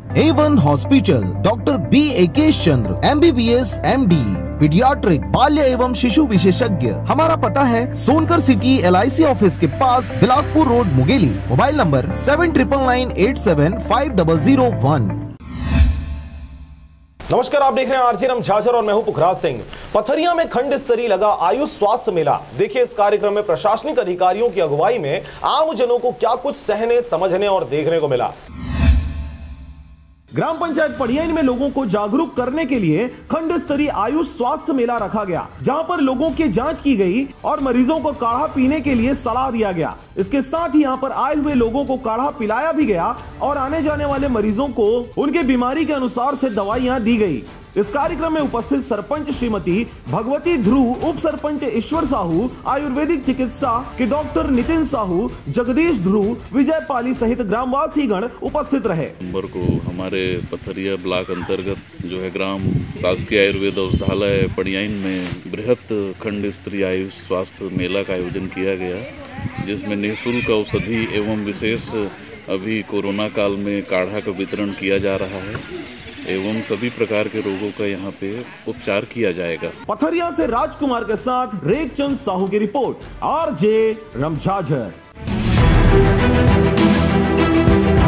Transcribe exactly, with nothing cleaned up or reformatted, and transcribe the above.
ए one hospital, doctor B Ekesh Chandra, M B B S, M D, paediatric, बाल्य एवं शिशु विशेषज्ञ। हमारा पता है Sonkar city L I C office के पास, Bilaspur road, Mungeli. Mobile number seven triple nine eight seven five double zero one. नमस्कार, आप देख रहे हैं आरसी राम झाझर और मैं हूं पुखराज सिंह। पथरिया में खंड स्तरीय लगा आयुष स्वास्थ्य मेला। देखिए, इस कार्यक्रम में प्रशासनिक अधिकारियों की अगुवाई में आम जनों को क्या कुछ सहने, समझने और देखने को मिला। ग्राम पंचायत पड़ियाइन में लोगों को जागरूक करने के लिए खंड स्तरीय आयुष स्वास्थ्य मेला रखा गया, जहां पर लोगों की जांच की गई और मरीजों को काढ़ा पीने के लिए सलाह दिया गया। इसके साथ ही यहां पर आए हुए लोगों को काढ़ा पिलाया भी गया और आने जाने वाले मरीजों को उनके बीमारी के अनुसार से दवाइयां दी गई। इस कार्यक्रम में उपस्थित सरपंच श्रीमती भगवती ध्रुव, उप सरपंच ईश्वर साहू, आयुर्वेदिक चिकित्सा के डॉक्टर नितिन साहू, जगदीश ध्रुव, विजय पाली सहित ग्रामवासी गण उपस्थित रहे। नंबर को हमारे पथरिया ब्लॉक अंतर्गत जो है ग्राम शासकीय आयुर्वेद औषधालय पड़ियाइन में बृहत खंड स्तरीय आयुष स्वास्थ्य मेला का आयोजन किया गया, जिसमें निःशुल्क औषधि एवं विशेष अभी कोरोना काल में काढ़ा का वितरण किया जा रहा है एवं सभी प्रकार के रोगों का यहाँ पे उपचार किया जाएगा। पथरिया से राजकुमार के साथ रेखचंद साहू की report, R J Ram Jhajhar.